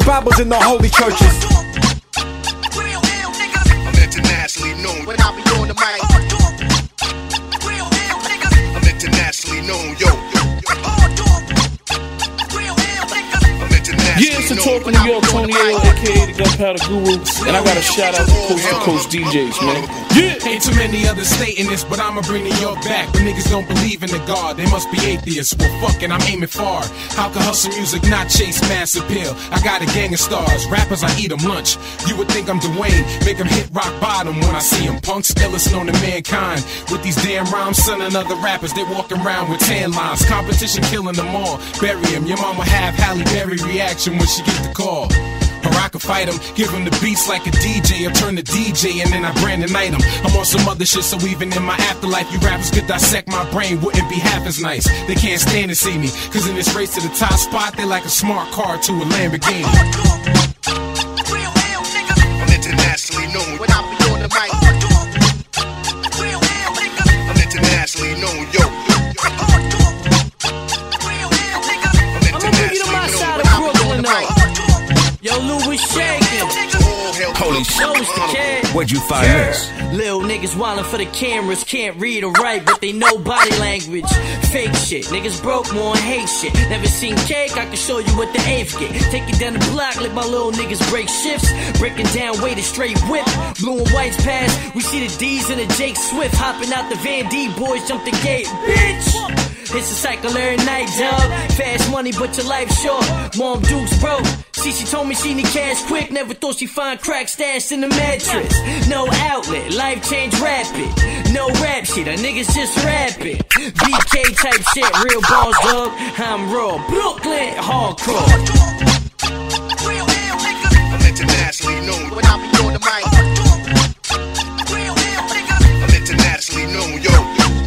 Bibles in the holy churches. I'm internationally known when I be on the mic. I'm internationally known, yo. Yeah, it's the Talk of New York, Tony A, aka the Gunpowder Guru, and I got a shout out to Coast to Coast DJs, man. Yeah, ain't too many others stating this, but I'ma bring New York back. When niggas don't believe in the God, they must be atheists. Well, fucking, I'm aiming far. How can hustle music not chase mass appeal? I got a gang of stars, rappers, I eat them lunch. You would think I'm Dwayne, make them hit rock bottom when I see them. Punks, illest known to mankind. With these damn rhymes, son and other rappers, they walk around with tan lines. Competition killing them all. Bury him, your mama have Halle Berry reaction when she get the call. Or I can fight him, give him the beats like a DJ, or turn the DJ and then I brand and night him. I'm on some other shit, so even in my afterlife, you rappers could dissect my brain, wouldn't be half as nice. They can't stand to see me, cause in this race to the top spot, they like a smart car to a Lamborghini. I'm internationally known when I be on the mic. I'm internationally known, yo. I'ma bring you to my side of Brooklyn, though. Yo, Lou was shaking. Holy shit, where'd you find this? Lil niggas wildin' for the cameras, can't read or write, but they know body language. Fake shit, niggas broke more and hate shit. Never seen cake, I can show you what the eighth get. Take it down the block, let my little niggas break shifts. Breaking down, weight a straight whip. Blue and whites pass, we see the D's and the Jake Swift. Hopping out the Van D, boys jump the gate, bitch. It's a cycle every night, dog. Fast money, but your life short. Mom Duke's broke. See, she told me she need cash quick. Never thought she'd find crack stashed in the mattress. No outlet, life change rapid. No rap shit, a niggas just rapping. BK type shit, real balls, dog. I'm raw, Brooklyn, hardcore. I'm internationally known when I be on the mic. I'm internationally known, yo.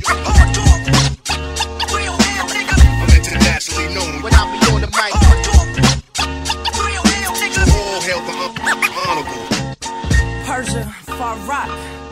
I'm internationally known when I be on the mic. All hail the honorable Persia, Far Rock,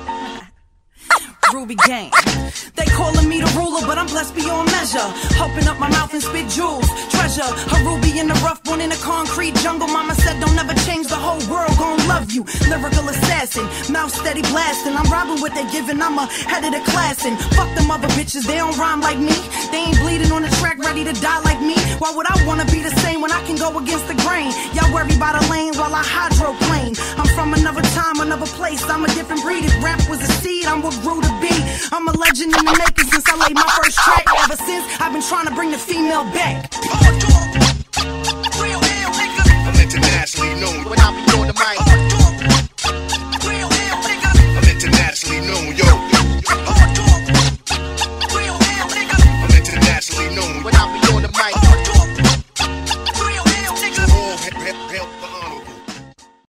Ruby Gang. They calling me the ruler, but I'm blessed beyond measure. Open up my mouth and spit jewels, treasure. A ruby in the rough, born in a concrete jungle. Mama said don't never change, the whole world gon' love you. Lyrical assassin, mouth steady blasting. I'm robbing what they giving, I'm ahead of the class. And fuck them other bitches, they don't rhyme like me. They ain't bleeding on the track, ready to die like me. Why would I wanna be the same when I can go against the grain? Y'all worry about a lane while I hydroplane. I'm from another time, another place, I'm a different breed. If rap was a seed, I'm what grew to be. I'm a legend in the making since I laid my first track. Ever since, I've been trying to bring the female back.